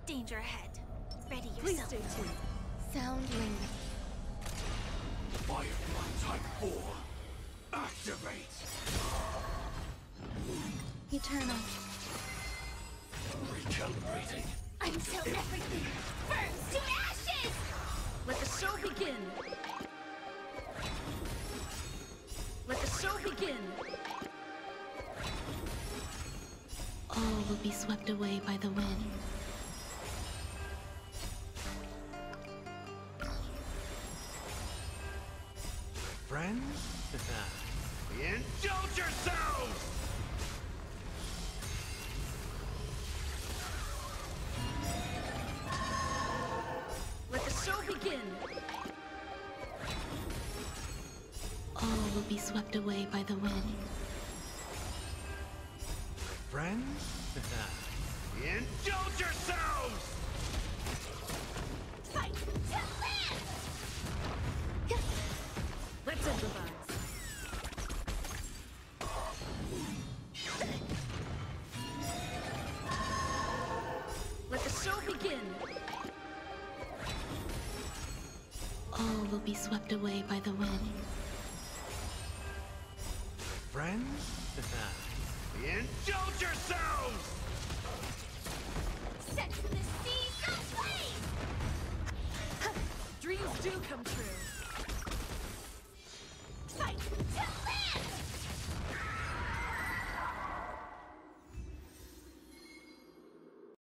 danger ahead. Ready Please yourself. stay tuned. Soundling. Firefly Type 4. Activate! Eternal. Recalibrating. Until everything burns to ashes! Let the show begin. Let the show begin. All will be swept away by the wind. Friends? Indulge yourselves! Let the show begin. All will be swept away by the wind. Friends? Indulge yourselves! Fight to live! Let's improvise. Let the show begin. All will be swept away by the wind. Friends? Indulge yourselves! Set the seas ablaze! Dreams do come true.